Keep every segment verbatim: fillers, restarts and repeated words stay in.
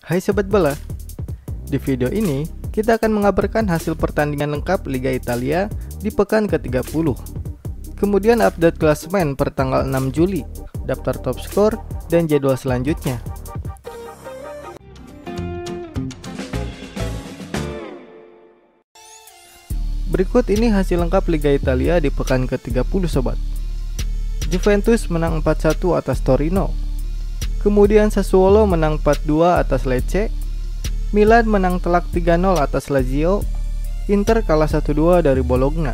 Hai Sobat Bola, di video ini kita akan mengabarkan hasil pertandingan lengkap Liga Italia di pekan ke tiga puluh. Kemudian update klasemen per tanggal enam Juli, daftar top skor, dan jadwal selanjutnya. Berikut ini hasil lengkap Liga Italia di pekan ke tiga puluh sobat. Juventus menang empat satu atas Torino. Kemudian Sassuolo menang empat dua atas Lecce. Milan menang telak tiga nol atas Lazio. Inter kalah satu dua dari Bologna.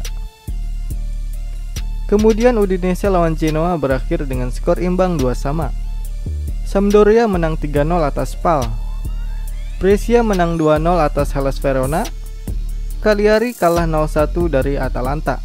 Kemudian Udinese lawan Genoa berakhir dengan skor imbang dua sama. Sampdoria menang tiga nol atas Spal. Brescia menang dua nol atas Hellas Verona. Cagliari kalah nol satu dari Atalanta.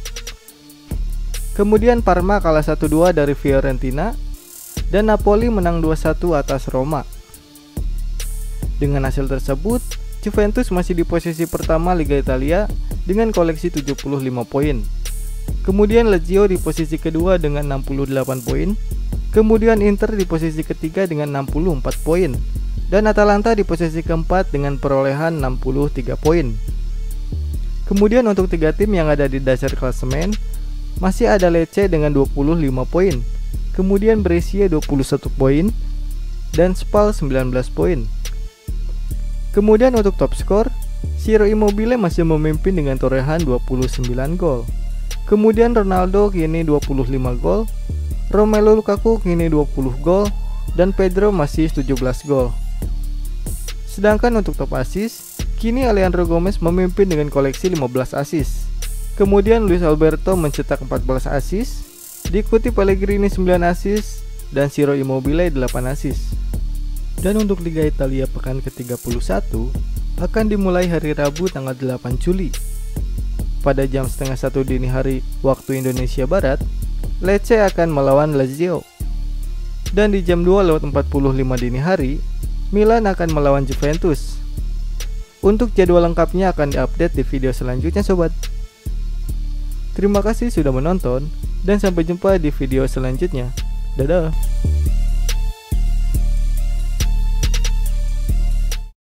Kemudian Parma kalah satu dua dari Fiorentina. Dan Napoli menang dua satu atas Roma. Dengan hasil tersebut, Juventus masih di posisi pertama Liga Italia dengan koleksi tujuh puluh lima poin. Kemudian Lazio di posisi kedua dengan enam puluh delapan poin. Kemudian Inter di posisi ketiga dengan enam puluh empat poin. Dan Atalanta di posisi keempat dengan perolehan enam puluh tiga poin. Kemudian untuk tiga tim yang ada di dasar klasemen, masih ada Lecce dengan dua puluh lima poin. Kemudian Brescia dua puluh satu poin dan Spal sembilan belas poin. Kemudian untuk top skor, Ciro Immobile masih memimpin dengan torehan dua puluh sembilan gol. Kemudian Ronaldo kini dua puluh lima gol, Romelu Lukaku kini dua puluh gol, dan Pedro masih tujuh belas gol. Sedangkan untuk top assist, kini Alejandro Gomez memimpin dengan koleksi lima belas assist. Kemudian Luis Alberto mencetak empat belas assist, diikuti Pellegrini sembilan assist dan Ciro Immobile delapan assist. Dan untuk Liga Italia pekan ke tiga puluh satu akan dimulai hari Rabu tanggal delapan Juli. Pada jam setengah satu dini hari waktu Indonesia Barat, Lecce akan melawan Lazio. Dan di jam dua lewat empat puluh lima dini hari, Milan akan melawan Juventus. Untuk jadwal lengkapnya akan diupdate di video selanjutnya sobat. Terima kasih sudah menonton dan sampai jumpa di video selanjutnya. Dadah.